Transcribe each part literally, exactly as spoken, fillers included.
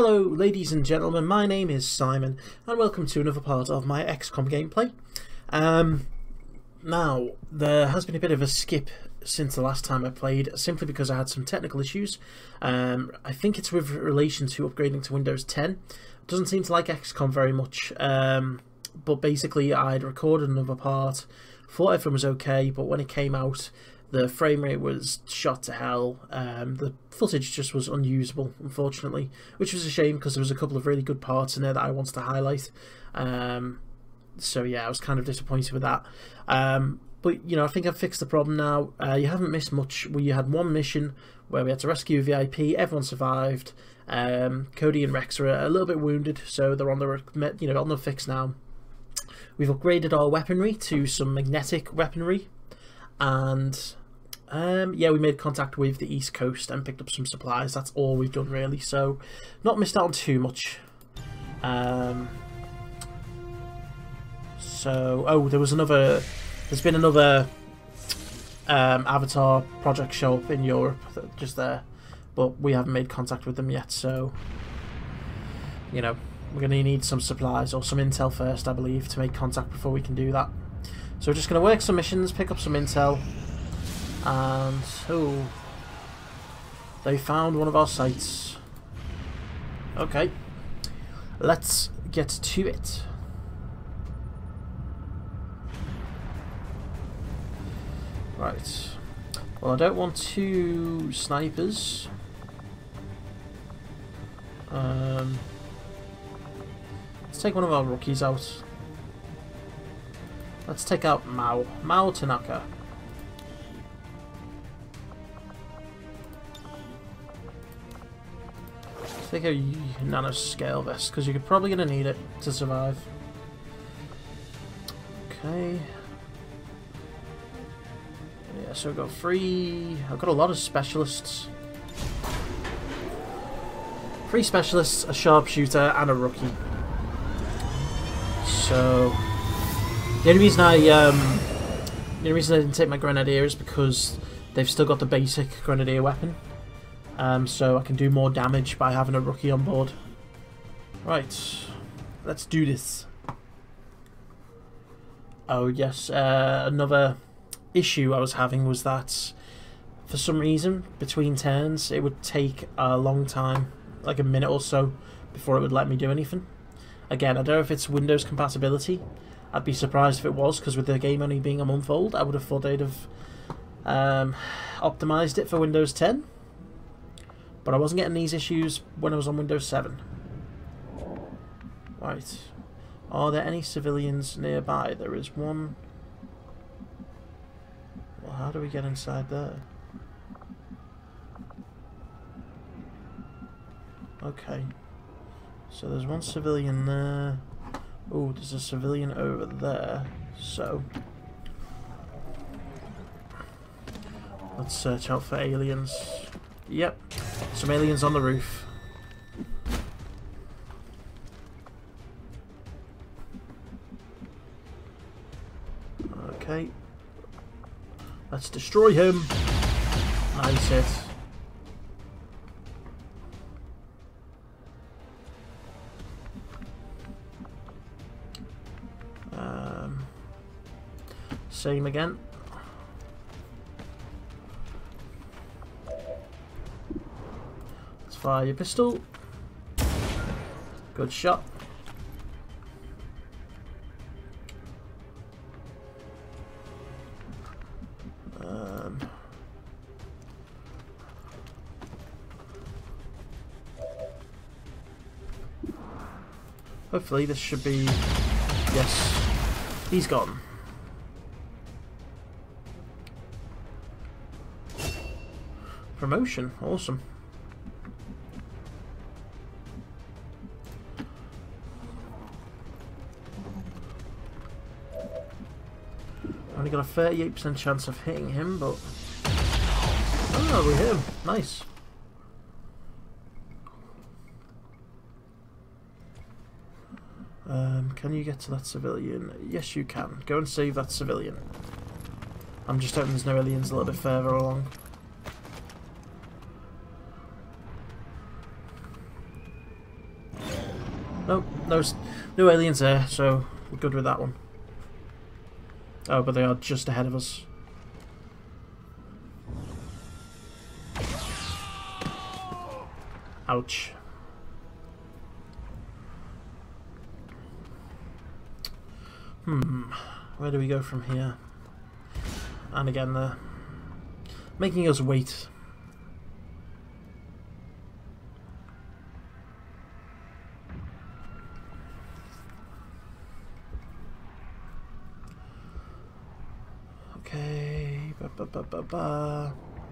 Hello ladies and gentlemen, my name is Simon and welcome to another part of my X COM gameplay. Um, now, there has been a bit of a skip since the last time I played, simply because I had some technical issues. Um, I think it's with relation to upgrading to Windows ten. It doesn't seem to like X COM very much, um, but basically I'd recorded another part, thought everything was okay, but when it came out the frame rate was shot to hell. Um, the footage just was unusable, unfortunately, which was a shame because there was a couple of really good parts in there that I wanted to highlight. Um, so yeah, I was kind of disappointed with that. Um, but you know, I think I've fixed the problem now. Uh, you haven't missed much. We had one mission where we had to rescue a V I P. Everyone survived. Um, Cody and Rex are a little bit wounded, so they're on the you know on the fix now. We've upgraded our weaponry to some magnetic weaponry. And um, yeah, we made contact with the East Coast and picked up some supplies. That's all we've done really, so not missed out on too much. Um, so, oh, there was another, there's been another um, Avatar project show up in Europe, just there, but we haven't made contact with them yet, so, you know, we're going to need some supplies or some intel first, I believe, to make contact before we can do that. So we're just going to work some missions, pick up some intel, and oh, they found one of our sites. Okay, let's get to it. Right, well, I don't want two snipers. Um, let's take one of our rookies out. Let's take out Mao. Mao Tanaka. Let's take a nanoscale vest, because you're probably going to need it to survive. Okay. Yeah, so I've got three... I've got a lot of specialists. Three specialists, a sharpshooter, and a rookie. So... The only reason I um, the only reason I didn't take my grenadier is because they've still got the basic grenadier weapon, um, so I can do more damage by having a rookie on board. Right, let's do this. Oh yes, uh, another issue I was having was that for some reason between turns it would take a long time, like a minute or so, before it would let me do anything. Again, I don't know if it's Windows compatibility. I'd be surprised if it was, because with the game only being a month old, I would have thought they'd have um, optimised it for Windows ten. But I wasn't getting these issues when I was on Windows seven. Right. Are there any civilians nearby? There is one. Well, how do we get inside there? Okay. So there's one civilian there. Oh, there's a civilian over there, so let's search out for aliens. Yep, some aliens on the roof. Okay, let's destroy him. Nice hit. Same again. Let's fire your pistol. Good shot. Um, hopefully this should be... Yes. He's gone. Promotion, awesome. Only got a thirty-eight percent chance of hitting him, but... Oh, we hit him. Nice. Um, can you get to that civilian? Yes, you can. Go and save that civilian. I'm just hoping there's no aliens a little bit further along. Nope, no, no aliens there, so we're good with that one. Oh, but they are just ahead of us. Ouch. Hmm, where do we go from here? And again, they're making us wait. Okay, ba ba ba ba ba.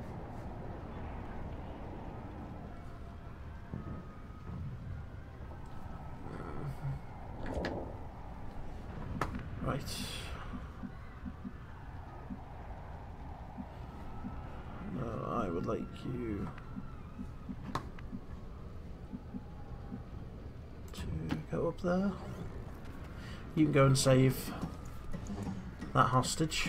Right. No, I would like you to go up there. You can go and save that hostage.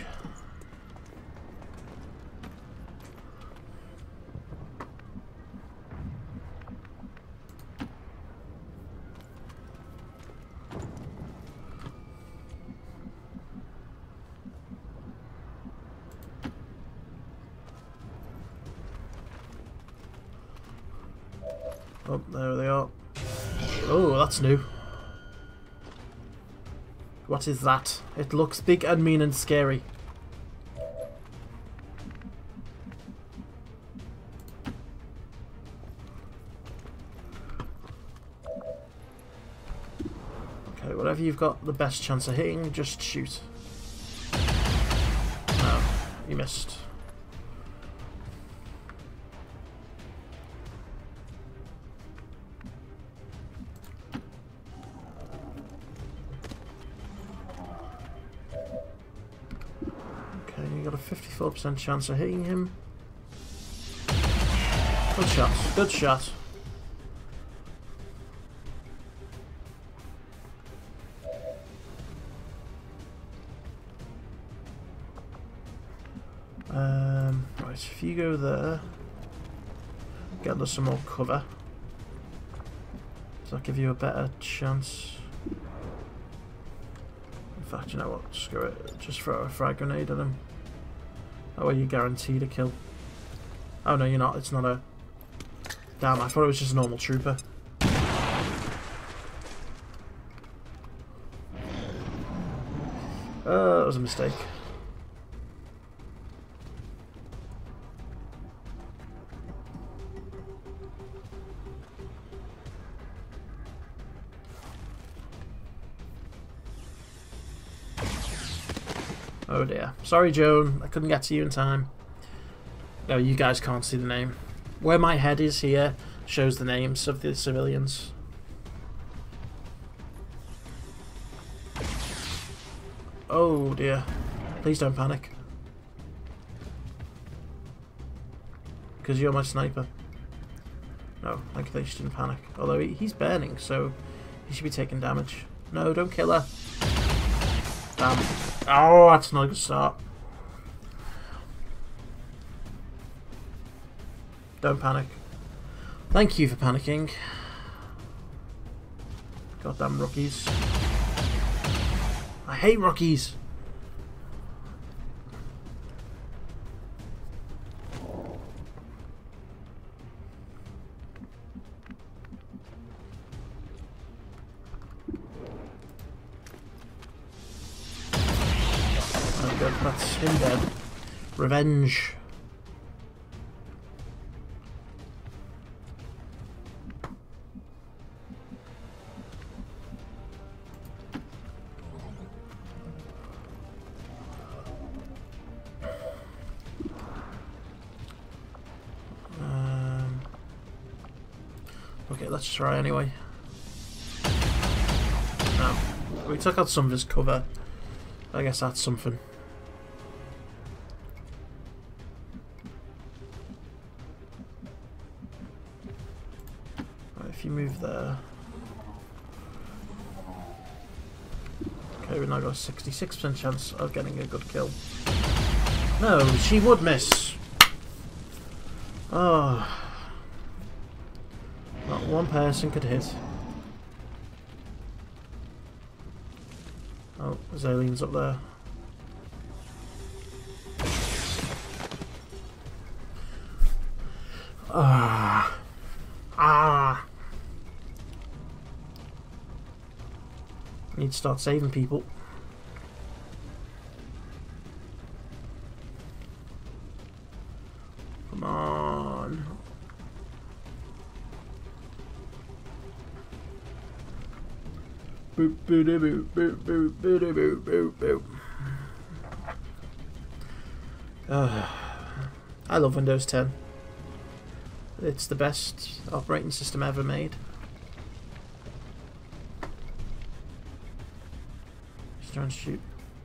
Oh, there they are. Oh, that's new. What is that? It looks big and mean and scary. Okay, whatever you've got the best chance of hitting, just shoot. No, you missed. Got a fifty-four percent chance of hitting him. Good shot. Good shot. Um, right, if you go there, get us some more cover. Does that give you a better chance? In fact, you know what? Screw it. Just throw a frag grenade at him. Oh, are you guaranteed a kill? Oh no, you're not. It's not a... Damn, I thought it was just a normal trooper. Uh, that was a mistake. Oh dear. Sorry, Joan. I couldn't get to you in time. No, you guys can't see the name. Where my head is here shows the names of the civilians. Oh dear. Please don't panic. Because you're my sniper. No, thankfully she didn't panic. Although he, he's burning, so he should be taking damage. No, don't kill her. Damn. Oh, that's not a good start. Don't panic. Thank you for panicking. Goddamn rookies. I hate rookies. Good, that's him dead. Revenge. Um, okay, let's try anyway. No, we took out some of his cover. I guess that's something. If you move there. Okay, we've now got a sixty-six percent chance of getting a good kill. No, she would miss. Oh. Not one person could hit. Oh, there's aliens up there. Ah. Ah. I need to start saving people. Come on. Boop, boop, boop, boop, boop, boop, boop, boop, boop. Uh, I love Windows ten. It's the best operating system ever made. Just trying to shoot.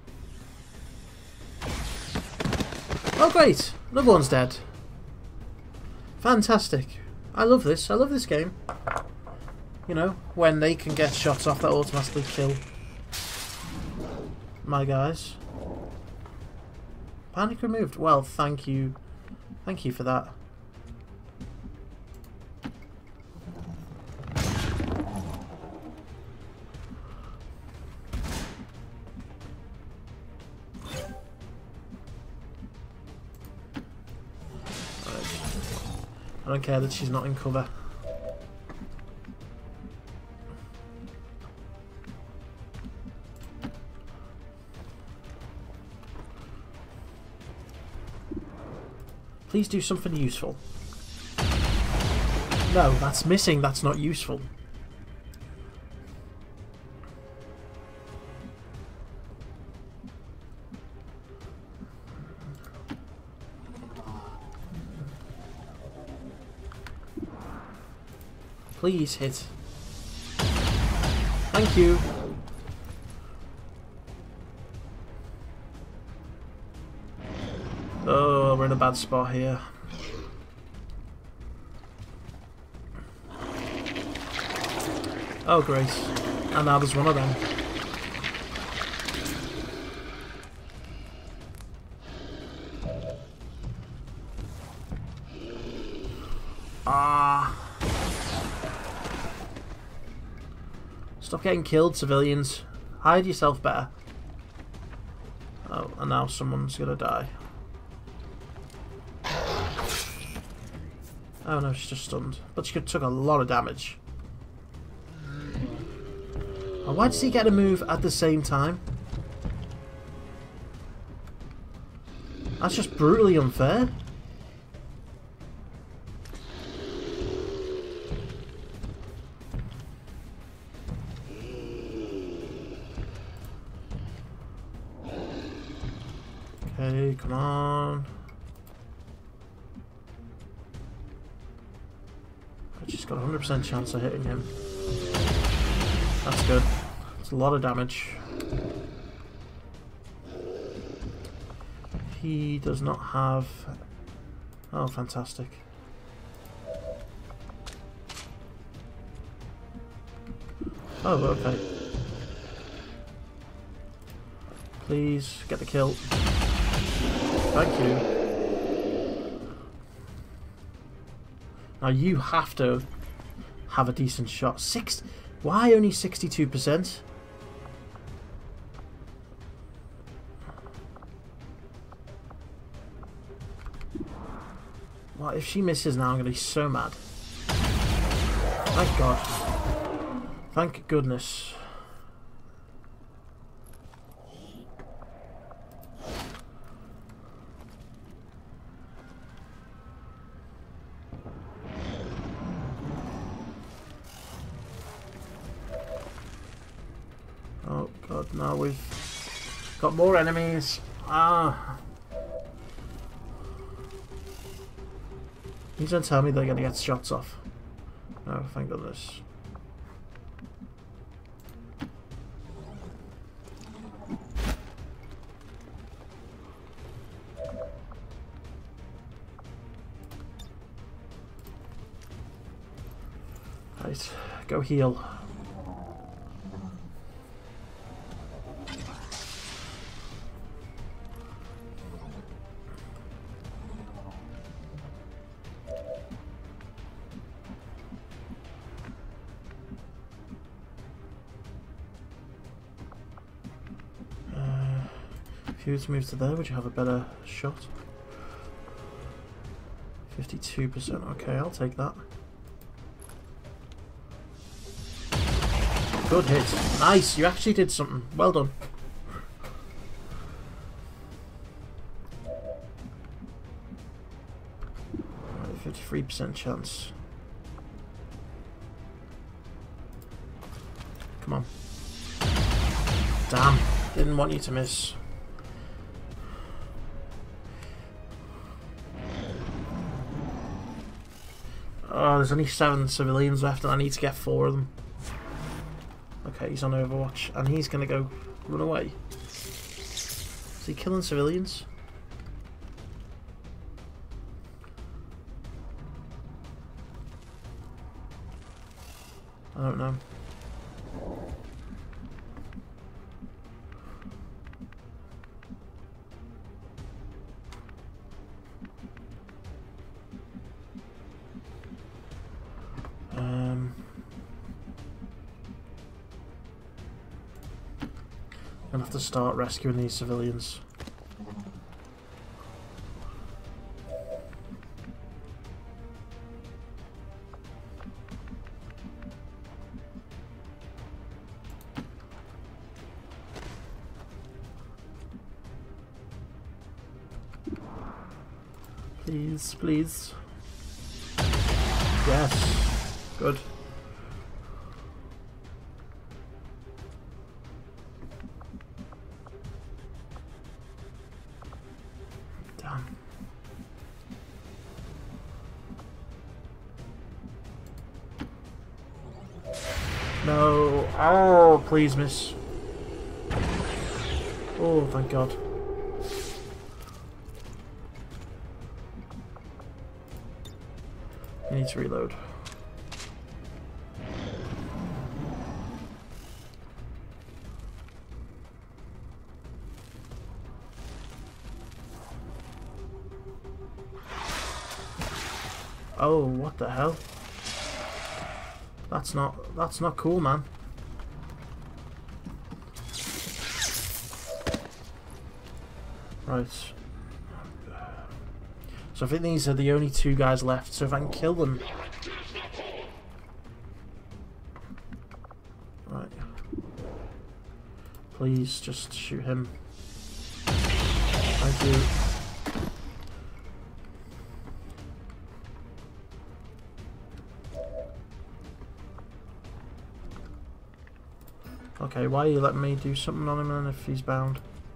Oh great! Another one's dead. Fantastic. I love this. I love this game. You know, when they can get shots off that automatically kill my guys. Panic removed. Well, thank you. Thank you for that. I don't care that she's not in cover. Please do something useful. No, that's missing. That's not useful. Please hit. Thank you. Oh, we're in a bad spot here. Oh, great. And now there's one of them. Ah. Stop getting killed, civilians. Hide yourself better. Oh, and now someone's gonna die. Oh no, she's just stunned. But she took a lot of damage. And why does he get a move at the same time? That's just brutally unfair. Okay, come on. She's got a one hundred percent chance of hitting him. That's good. It's a lot of damage. He does not have... Oh, fantastic. Oh, okay. Please, get the kill. Thank you. Now you have to have a decent shot. Six... Why only sixty-two percent? Well, if she misses now, I'm going to be so mad. Thank God. Thank goodness. Oh God, now we've got more enemies. Ah. He's gonna tell me they're gonna get shots off. Oh, thank goodness. Right, go heal. If you were to move to there, would you have a better shot? fifty-two percent. Okay, I'll take that. Good hit. Nice, you actually did something. Well done. fifty-three percent chance. Come on. Damn, didn't want you to miss. Oh, there's only seven civilians left and I need to get four of them. Okay, he's on Overwatch and he's gonna go run away. Is he killing civilians? I don't know. Um, I'm gonna have to start rescuing these civilians. Please, please. Yes. Good. Damn. No. Oh, please miss. Oh, thank God. I need to reload. Oh, what the hell? That's not that's not cool, man. Right. So I think these are the only two guys left, so if I can kill them... Right. Please, just shoot him. Thank you. Okay, why are you letting me do something on him then if he's bound?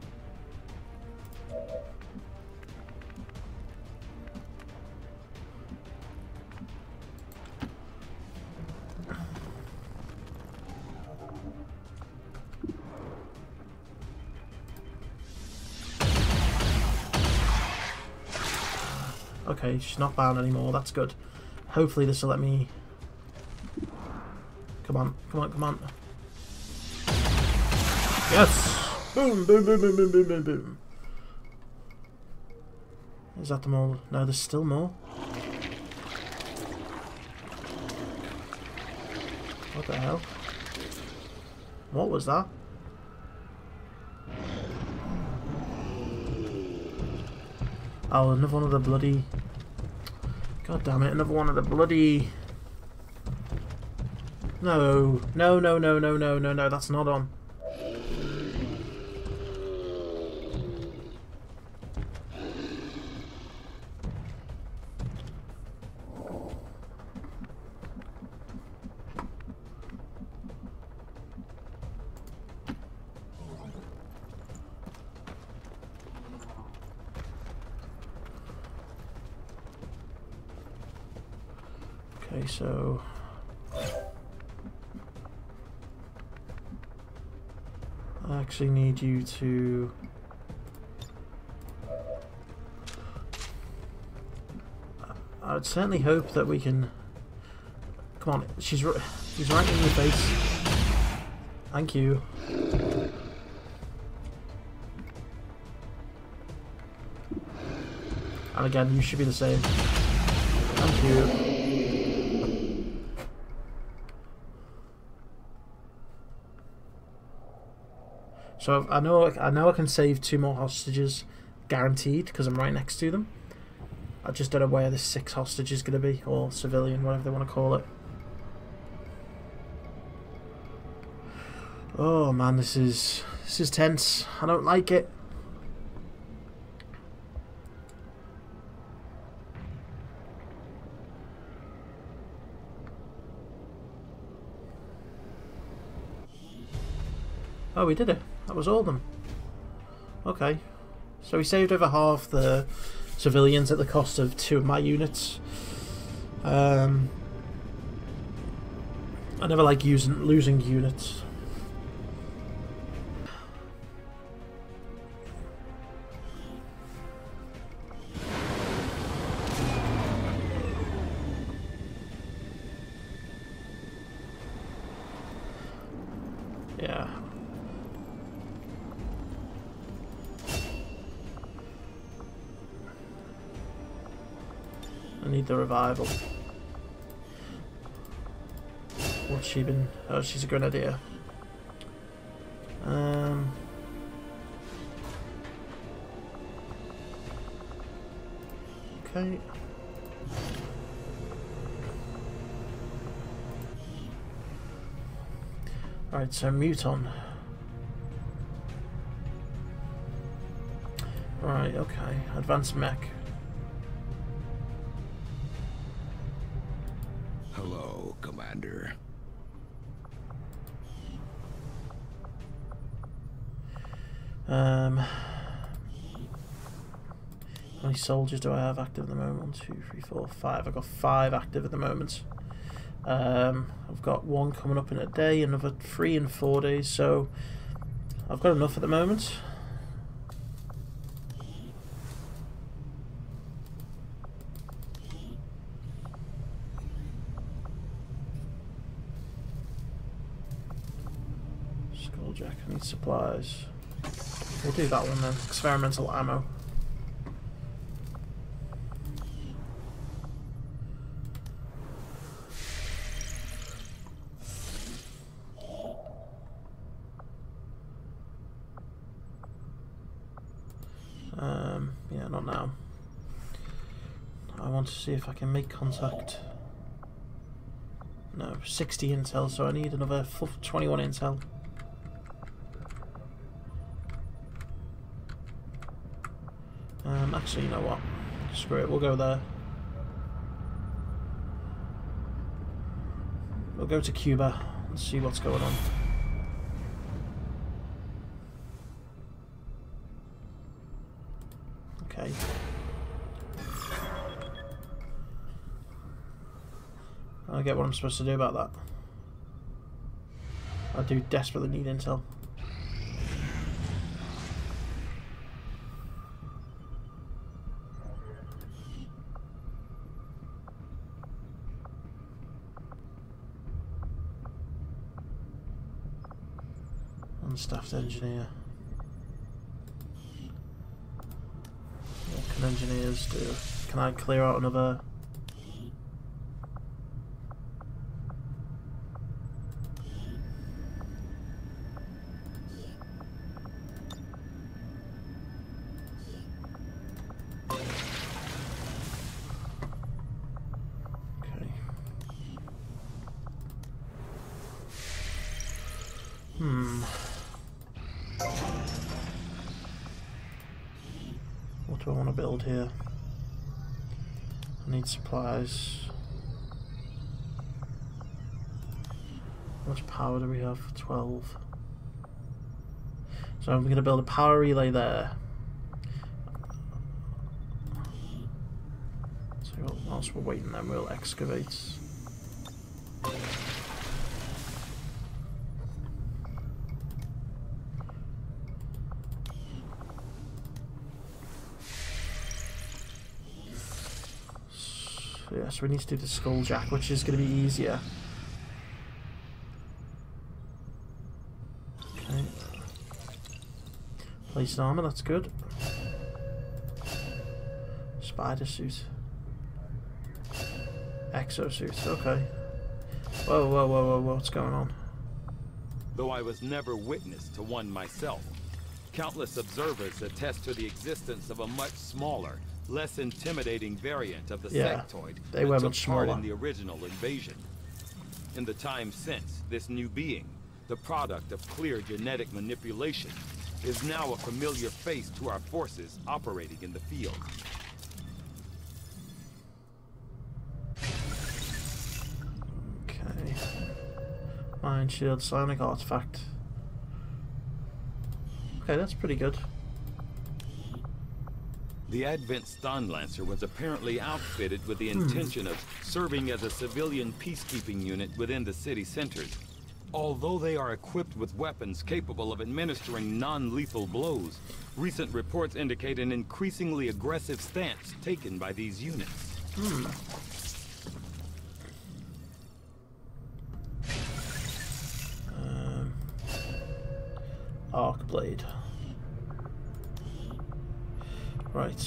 Okay, she's not bound anymore, that's good. Hopefully this will let me... Come on, come on, come on. Yes! Boom, boom, boom, boom, boom, boom, boom, boom. Is that them all? No, there's still more. What the hell? What was that? Oh, another one of the bloody... God damn it, another one of the bloody... No, no, no, no, no, no, no, no, that's not on. Okay, so... I actually need you to... I would certainly hope that we can... Come on, she's, r she's right in your face. Thank you. And again, you should be the same. Thank you. So I know I know I can save two more hostages, guaranteed, because I'm right next to them. I just don't know where this six hostage is going to be, or civilian, whatever they want to call it. Oh man, this is this is tense. I don't like it. Oh, we did it. That was all of them. Okay. So we saved over half the civilians at the cost of two of my units. Um, I never like using losing units. Yeah. I need the revival. What's she been? Oh, she's a grenadier. Um. Okay. Alright, so Muton. Right, okay. Advanced mech. Hello, Commander. Um, how many soldiers do I have active at the moment? One, two, three, four, five. I've got five active at the moment. Um, I've got one coming up in a day, another three in four days, so I've got enough at the moment. Skulljack, I need supplies. We'll do that one then. Experimental ammo. Um, yeah, not now. I want to see if I can make contact. No, sixty intel, so I need another twenty-one intel. Um, actually, you know what? Screw it, we'll go there. We'll go to Cuba and see what's going on. Okay. I get what I'm supposed to do about that. I do desperately need intel. Unstaffed engineer. What can engineers do? Can I clear out another? Okay. Hmm. What do I want to build here? I need supplies. How much power do we have? twelve. So I'm going to build a power relay there. So whilst we're waiting then we'll excavate. Yeah, so we need to do the Skulljack, which is going to be easier. Okay. Placed armor, that's good. Spider suit. Exosuit, okay. Whoa, whoa, whoa, whoa, whoa, what's going on? Though I was never witness to one myself, Countless observers attest to the existence of a much smaller, less intimidating variant of the Yeah, sectoid they that were took much part smaller. in the original invasion. In the time since, this new being, the product of clear genetic manipulation, is now a familiar face to our forces operating in the field. Okay. Mind shield, psionic artifact. Okay, that's pretty good. The Advent Stun Lancer was apparently outfitted with the intention of serving as a civilian peacekeeping unit within the city centers. Although they are equipped with weapons capable of administering non-lethal blows, recent reports indicate an increasingly aggressive stance taken by these units. Hmm. Um, arc blade. Right.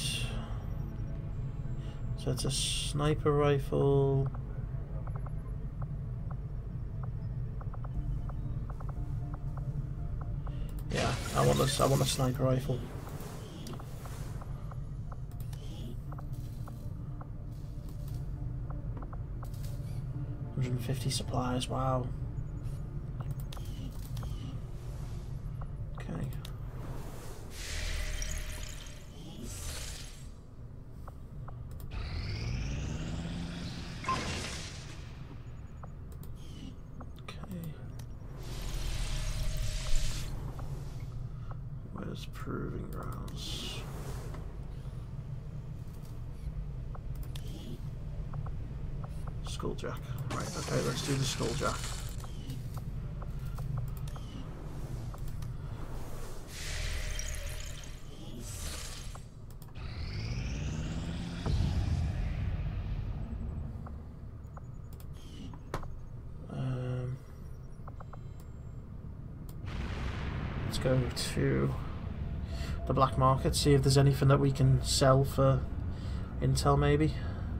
So it's a sniper rifle. Yeah, I want a, I want a sniper rifle. one hundred fifty supplies, wow. Okay. Where's proving grounds? Skulljack. Right, okay, let's do the Skulljack. Um, let's go to the black market, see if there's anything that we can sell for intel, maybe.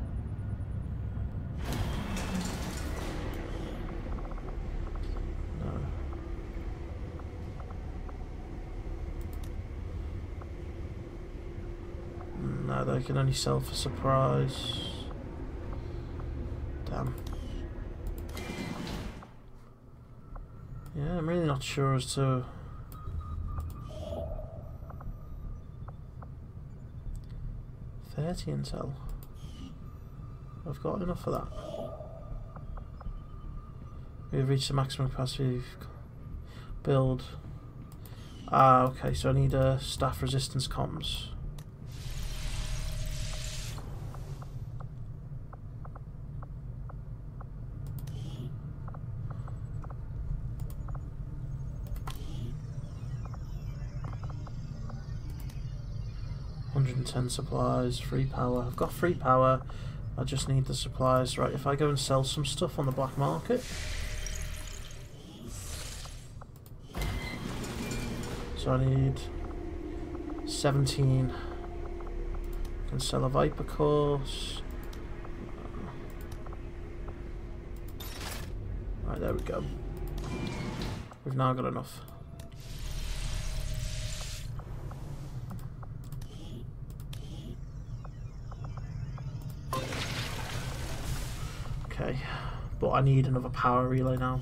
No. No, they can only sell for surprise. Damn. Yeah, I'm really not sure as to thirty intel. I've got enough for that. We've reached the maximum capacity. Build. Ah, okay, so I need a uh, staff resistance comms. one hundred ten supplies, free power. I've got free power, I just need the supplies. Right, if I go and sell some stuff on the black market. So I need seventeen. I can sell a Viper course. Right, there we go. We've now got enough. Okay, but I need another power relay now.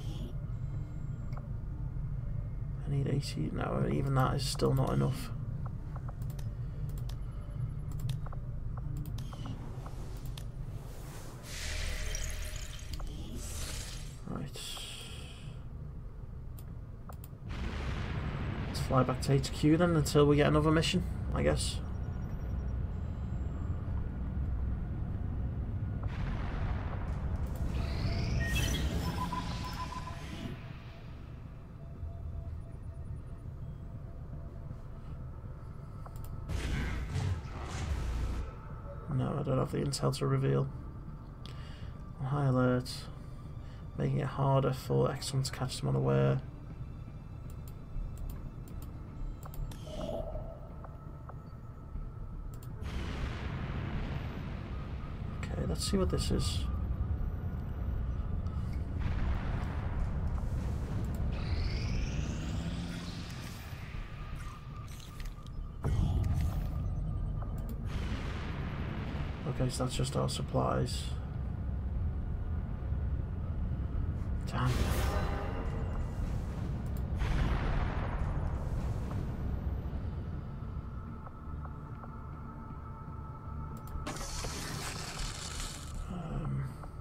I need eighty. No, even that is still not enough. Right. Let's fly back to H Q then until we get another mission, I guess. No, I don't have the intel to reveal. High alert, making it harder for X one to catch them unaware. Okay, let's see what this is. Okay, so that's just our supplies. Damn. Um,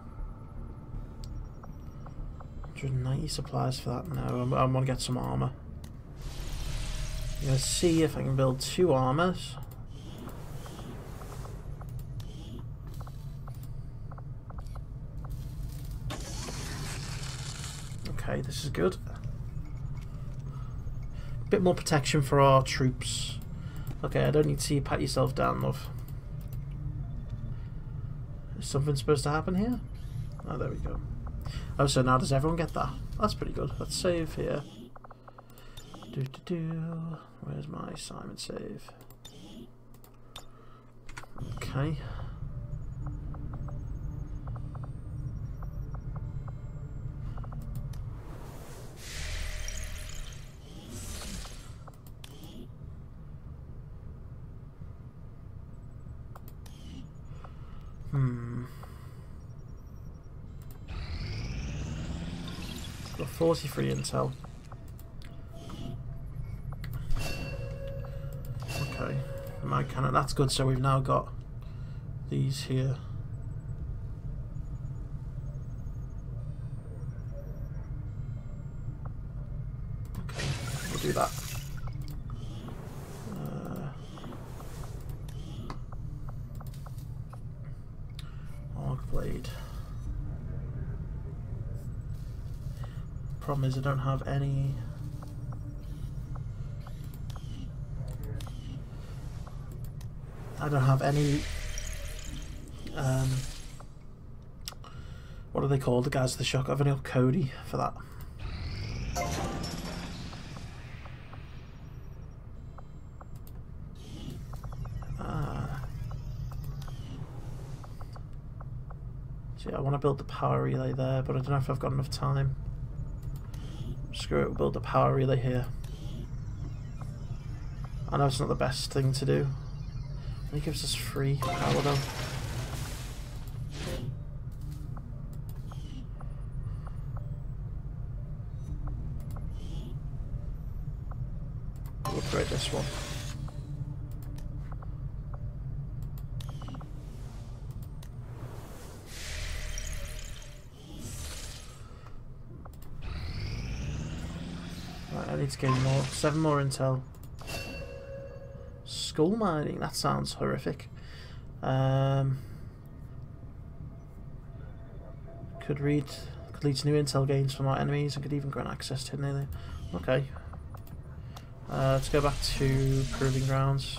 one hundred ninety supplies for that. No, I, I want to get some armor. I'm going to see if I can build two armors. Okay, this is good. Bit more protection for our troops. Okay, I don't need to see you pat yourself down, love. Is something supposed to happen here? Oh, there we go. Oh, so now does everyone get that? That's pretty good. Let's save here. Do do do. Where's my Simon save? Okay. Hmm. Got forty-three intel. Okay, my cannon. That's good. So we've now got these here. Okay, we'll do that. Blade. Problem is I don't have any. I don't have any. Um, what are they called? The guys with the shock. I've only got Cody for that. I want to build the power relay there, but I don't know if I've got enough time. Screw it, we'll build the power relay here. I know it's not the best thing to do. It gives us free power though. We'll upgrade this one. I need to gain more. Seven more intel. Skull mining. That sounds horrific. Um, could read. Could lead to new intel gains from our enemies, and could even grant access to hidden alien. Okay. Uh, let's go back to proving grounds.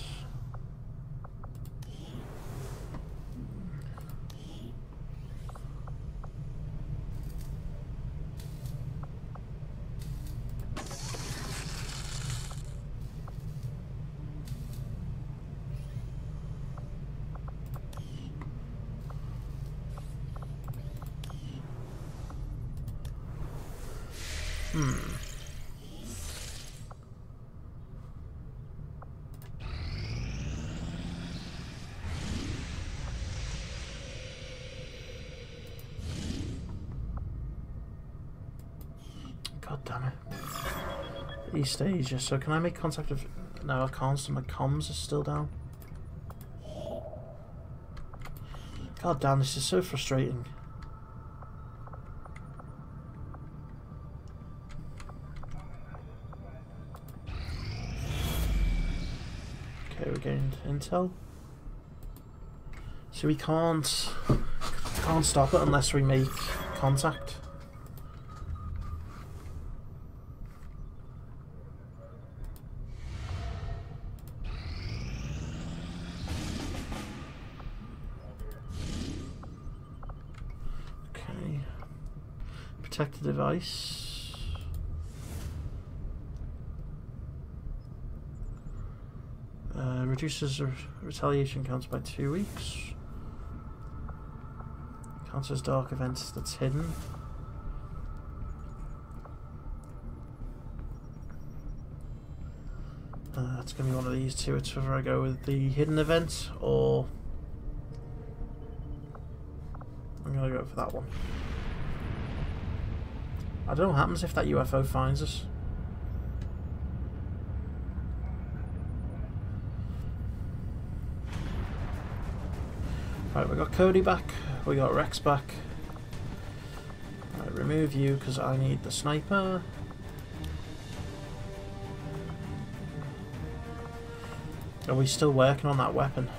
Hmm. God damn it. East Asia. So can I make contact with... No, I can't, so my comms are still down. God damn, this is so frustrating. Okay, we gained intel. So we can't can't stop it unless we make contact. Okay. Protect the device. Uh, reduces re retaliation counts by two weeks. Counters dark events that's hidden. Uh, it's going to be one of these two. It's whether I go with the hidden event or I'm gonna go for that one. I don't know what happens if that U F O finds us. Right, we got Cody back, we got Rex back. Right, remove you because I need the sniper. Are we still working on that weapon?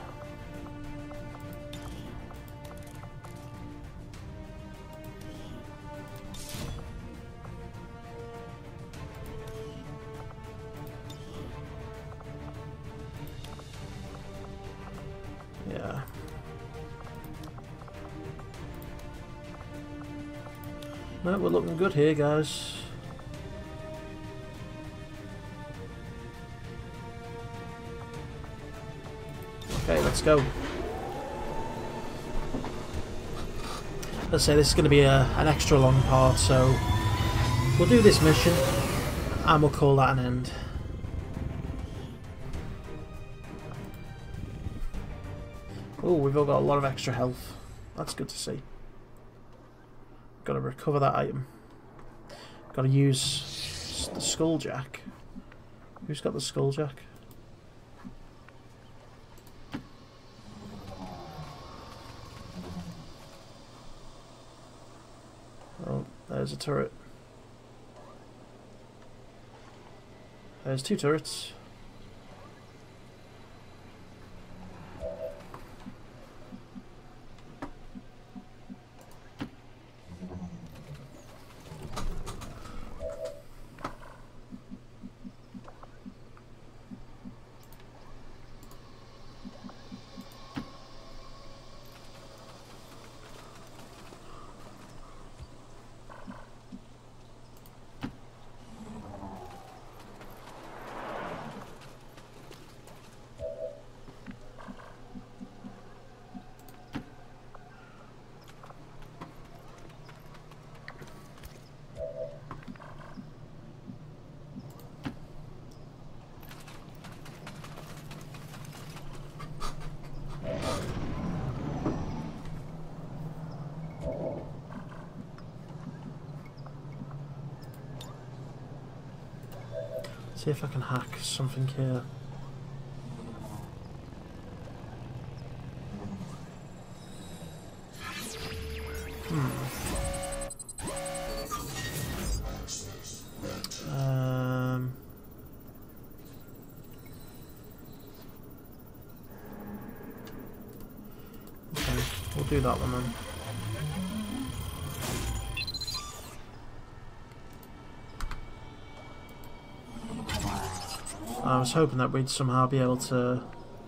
Yeah. No, we're looking good here, guys. Okay, let's go. Let's say this is going to be a, an extra long part, so we'll do this mission and we'll call that an end. Oh, we've all got a lot of extra health. That's good to see. Got to recover that item. Got to use the skulljack. Who's got the skulljack? Oh, there's a turret. There's two turrets. See if I can hack something here. Hmm. Um. Okay, we'll do that one then. I was hoping that we'd somehow be able to...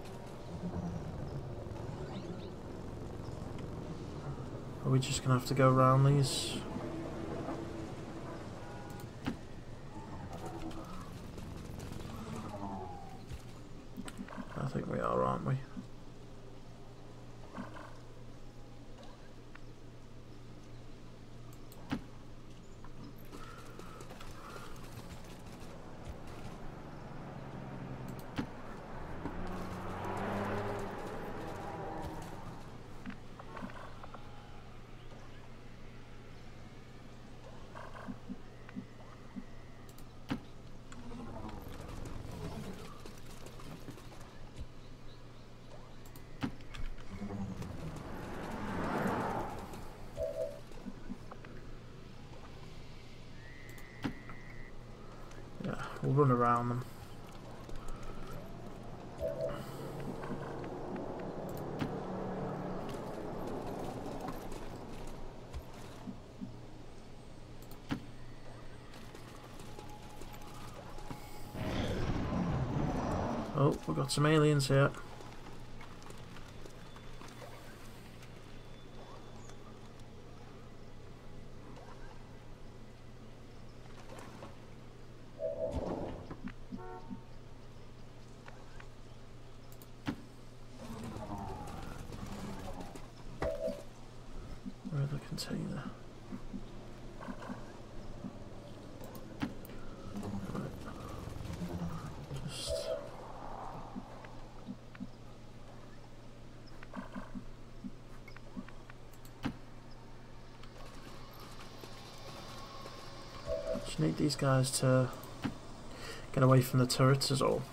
Are we just gonna have to go around these? I think we are, aren't we? We'll run around them. Oh, we've got some aliens here. Where's the container? Right. Just... Just need these guys to get away from the turrets is all.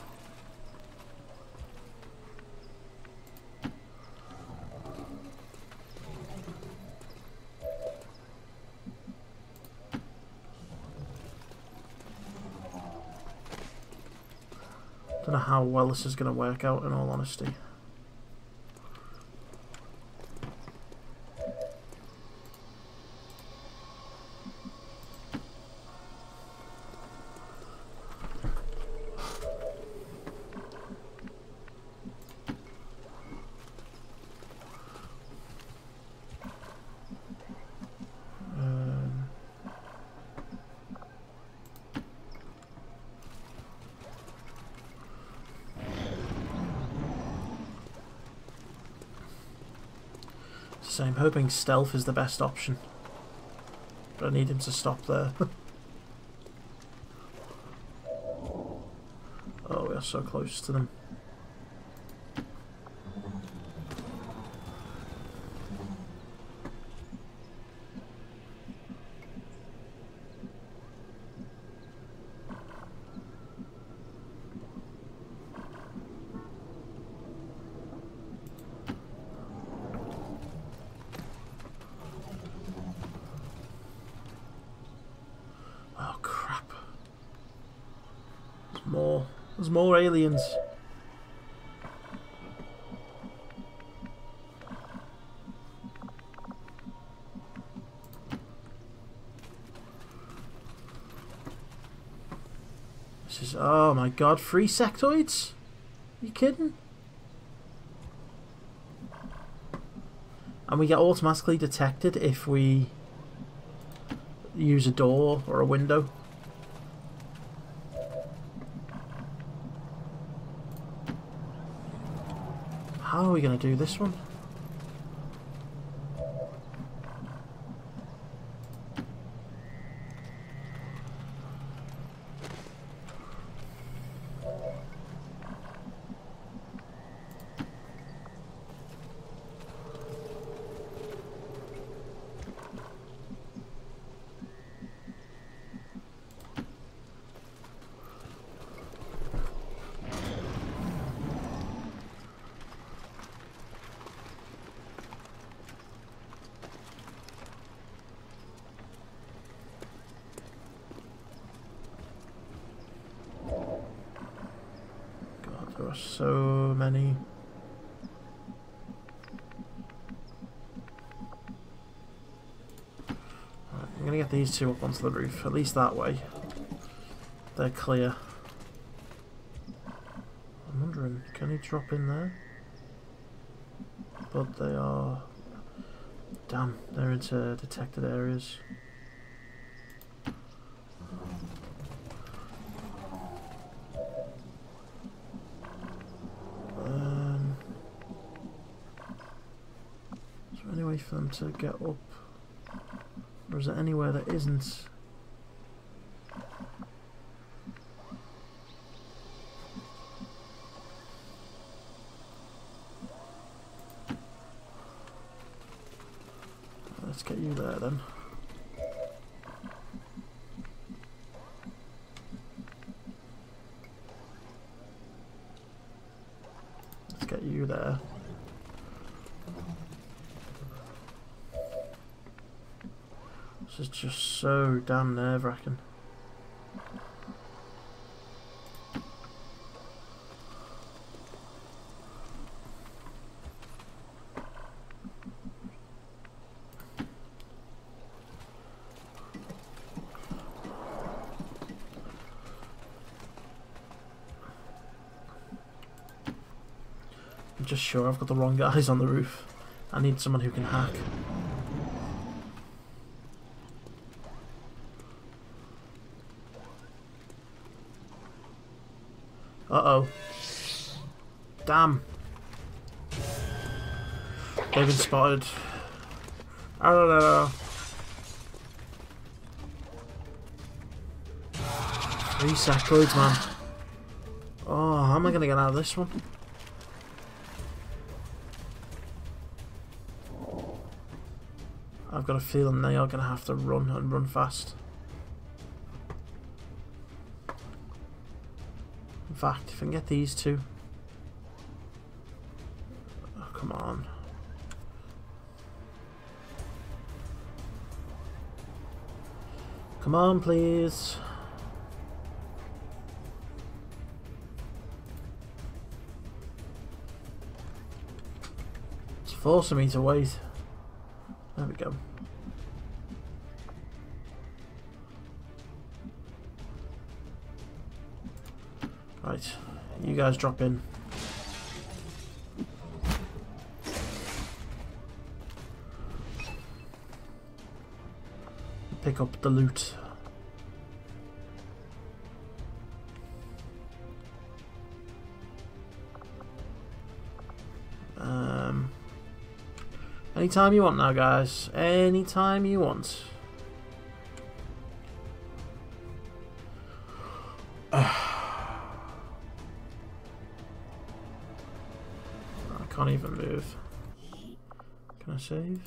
Don't know how well this is going to work out, in all honesty. So I'm hoping stealth is the best option, but I need him to stop there. Oh, we are so close to them. More. There's more aliens. This is... oh my god, free sectoids? Are you kidding? And we get automatically detected if we use a door or a window. How are we going to do this one? There are so many. Right, I'm gonna get these two up onto the roof, at least that way. They're clear. I'm wondering, can he drop in there? But they are... damn, they're into detected areas. For them to get up, or is it anywhere that isn't? Let's get you there then. Let's get you there. This is just so damn nerve-wracking. I'm just sure I've got the wrong guys on the roof. I need someone who can hack. Uh-oh. Damn. They've been spotted. Oh, no, no, no. Three sectoids, man. Oh, how am I going to get out of this one? I've got a feeling they are going to have to run and run fast. fact, if I can get these two. Oh, come on. Come on, please. It's forcing me to wait. There we go. Right, you guys drop in. Pick up the loot. Um, anytime you want now, guys. Anytime you want. I can't even move. Can I save?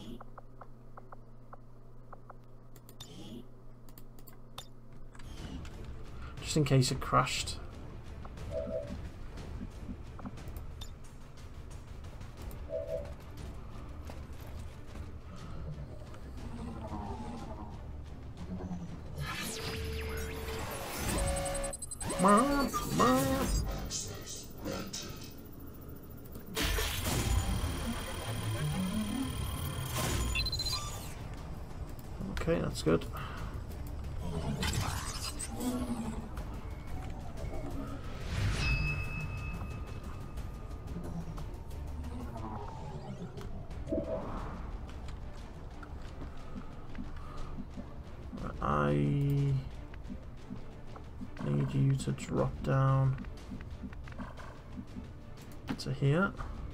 Just in case it crashed. Okay, that's good. I need you to drop down to here.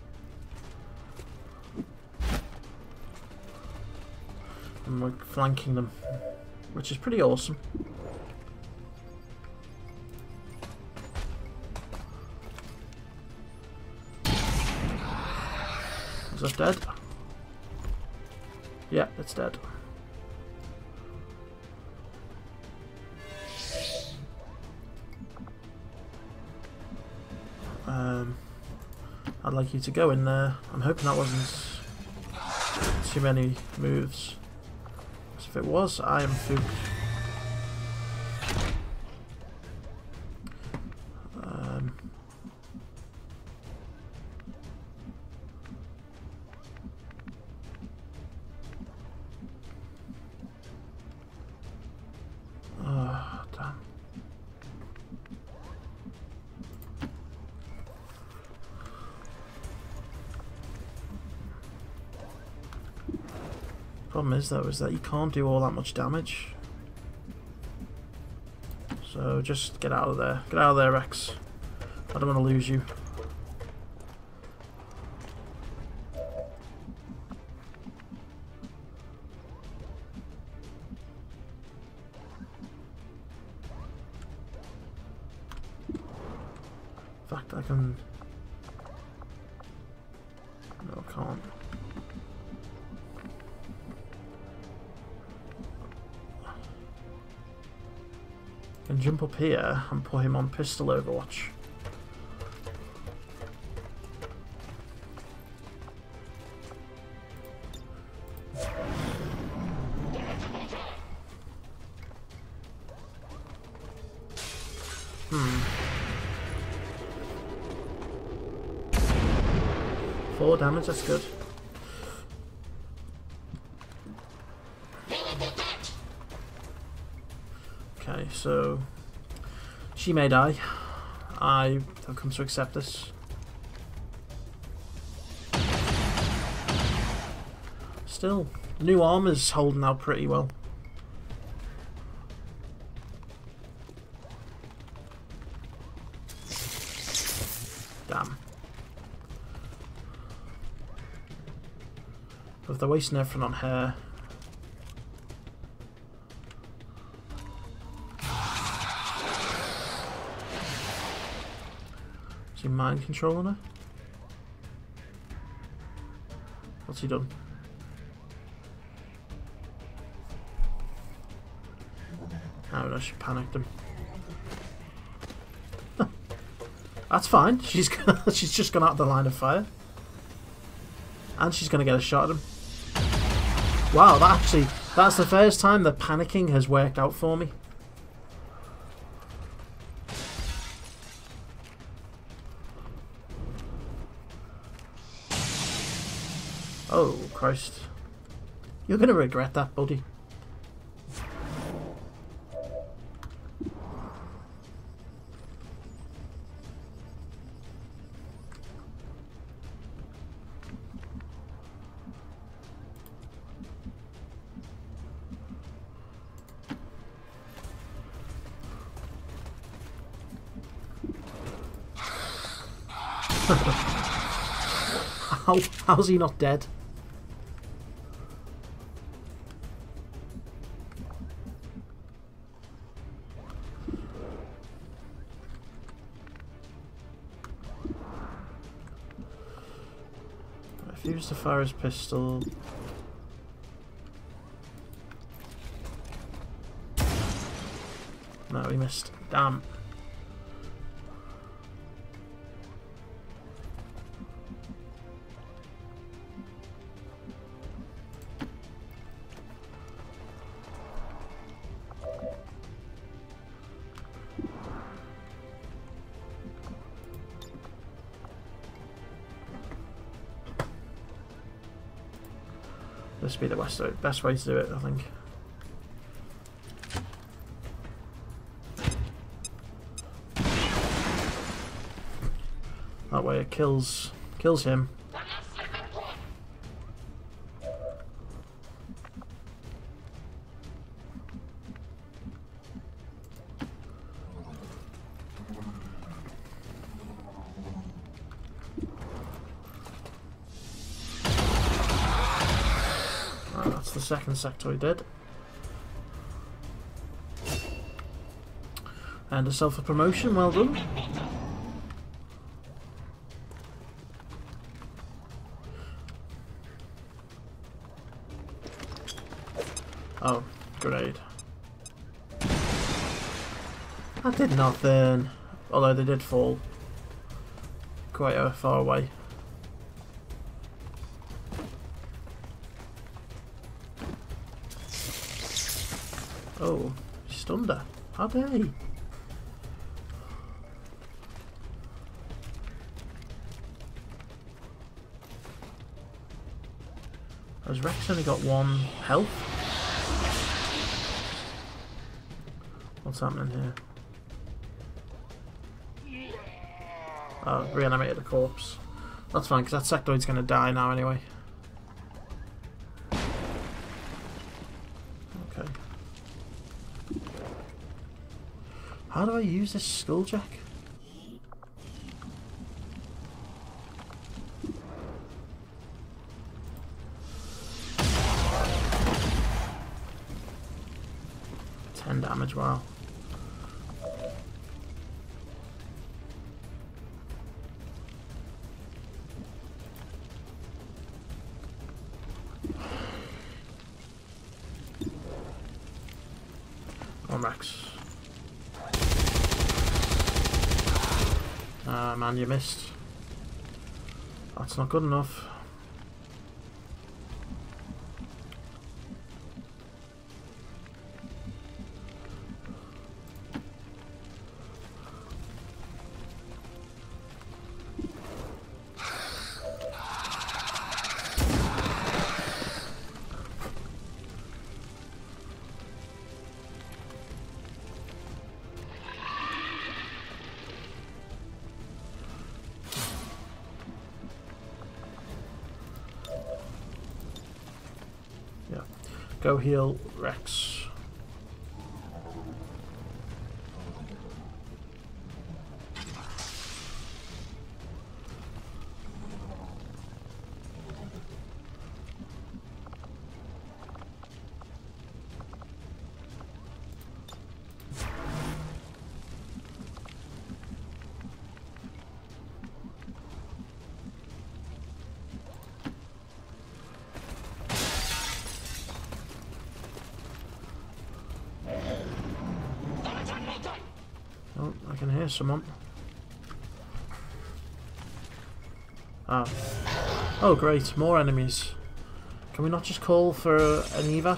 And we're flanking them, which is pretty awesome. Is that dead? Yeah, it's dead. Um, I'd like you to go in there. I'm hoping that wasn't too many moves. If it was, I am food. Um, oh, damn. Problem is though is that you can't do all that much damage, so just get out of there. Get out of there, Rex. I don't want to lose you. In fact, I can... No, I can't. And jump up here and put him on pistol overwatch. Hmm. Four damage, that's good. Okay, so she may die. I have come to accept this. Still, new armor's holding out pretty well. Damn. But if they're wasting everything on her. Is he mind controlling her? What's he done? Oh no, she panicked him. That's fine. She's gonna, she's just gone out of the line of fire. And she's going to get a shot at him. Wow, that actually... That's the first time the panicking has worked out for me. Oh, Christ. You're going to regret that, buddy. How, how's he not dead? If he was to fire his pistol... No, he missed. Damn. This would be the best, best way to do it, I think. That way it kills kills him. The second sectoid dead. And a self promotion, well done. Oh, grenade. That did nothing. Although they did fall quite uh, far away. Oh, stunned her. How dare he? Has Rex only got one health? What's happening here? Oh, reanimated a corpse. That's fine, because that sectoid's going to die now anyway. Okay. How do I use this skulljack? Ten damage, wow. Come on, Rex. Ah, man, you missed. That's not good enough. Go heal Rex. Oh, I can hear someone. Oh. Oh great, more enemies. Can we not just call for an evac?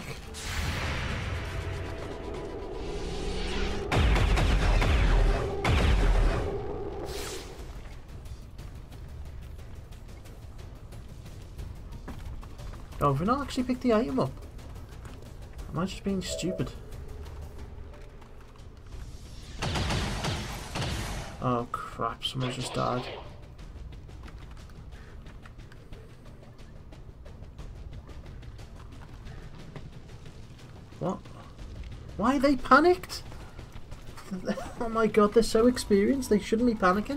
Oh, have we not actually picked the item up? Am I just being stupid? Oh crap, someone just died. What? Why are they panicked? Oh my god, they're so experienced, they shouldn't be panicking.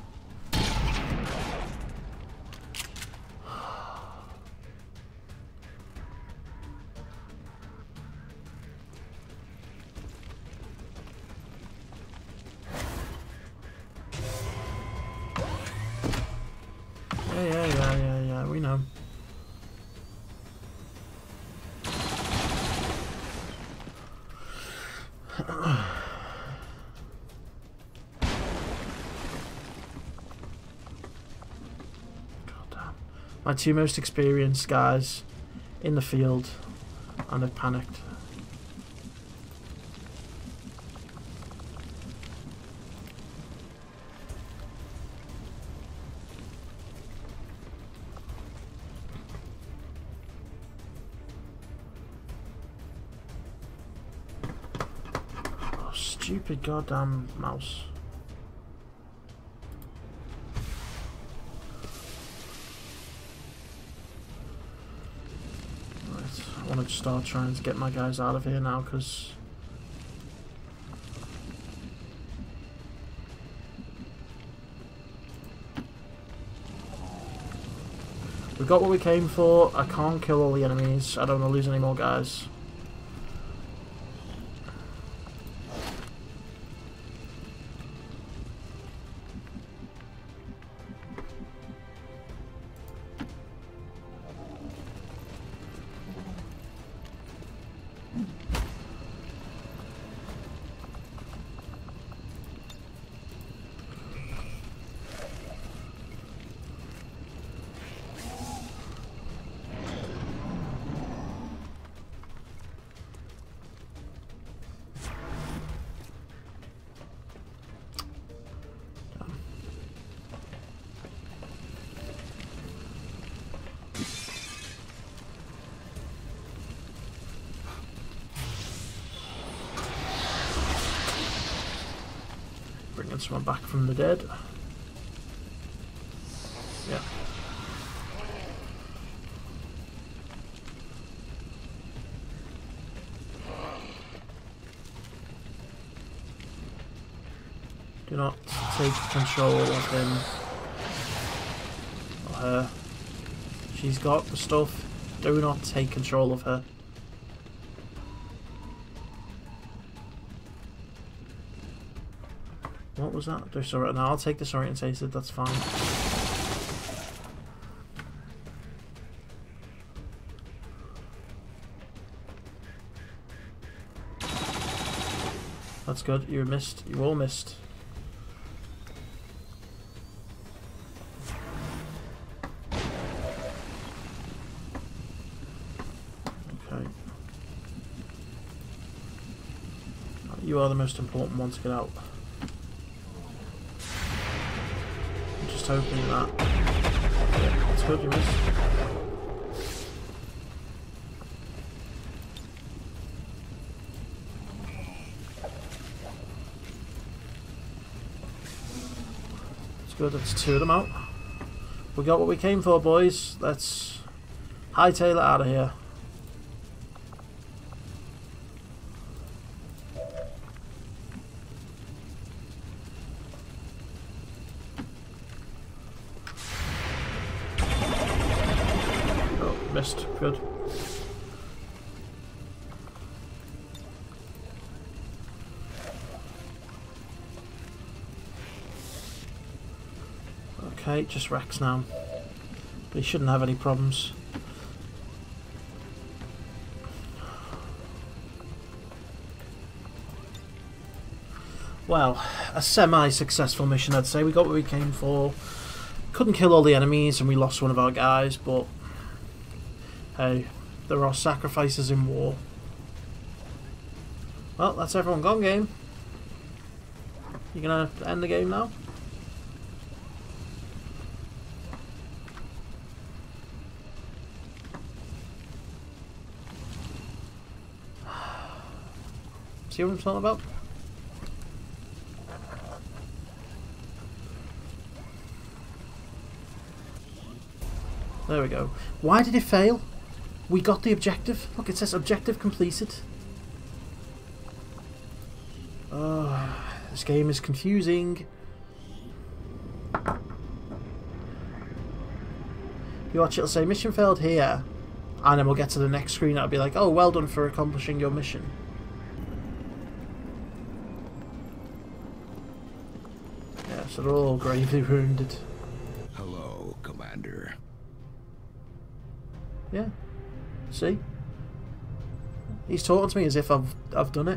Yeah, yeah, yeah, yeah, yeah, we know. Goddamn. My two most experienced guys in the field and they've panicked. Stupid goddamn mouse. Right, I want to start trying to get my guys out of here now because we got what we came for. I can't kill all the enemies. I don't want to lose any more guys. Bringing someone back from the dead. Yeah. Do not take control of him or her. She's got the stuff. Do not take control of her. What was that? Disoriented. No, I'll take disorientated, that's fine. That's good. You missed. You all missed. Okay. You are the most important one to get out. Hoping that. Yeah, that's good, you missed. It's good, that's two of them out. We got what we came for, boys. Let's hightail it out of here. Missed. Good. Okay, just Rex now. But he shouldn't have any problems. Well, a semi-successful mission, I'd say. We got what we came for. couldn't kill all the enemies and we lost one of our guys, but hey, there are sacrifices in war. Well, that's everyone gone, game. You gonna end the game now? See what I'm talking about? There we go. Why did it fail? We got the objective. Look, it says objective completed. Oh, this game is confusing. You watch, it'll say mission failed here, and then we'll get to the next screen. It'll be like, oh, well done for accomplishing your mission. Yeah, so they're all gravely wounded. Hello, Commander. Yeah. See? He's talking to me as if I've I've done it.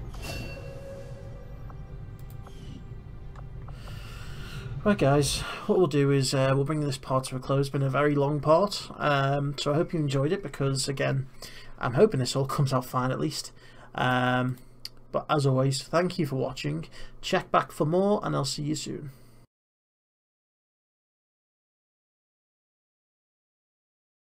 Right guys, what we'll do is uh, we'll bring this part to a close. It's been a very long part, um, so I hope you enjoyed it, because again, I'm hoping this all comes out fine at least. Um, but as always, thank you for watching. Check back for more, and I'll see you soon.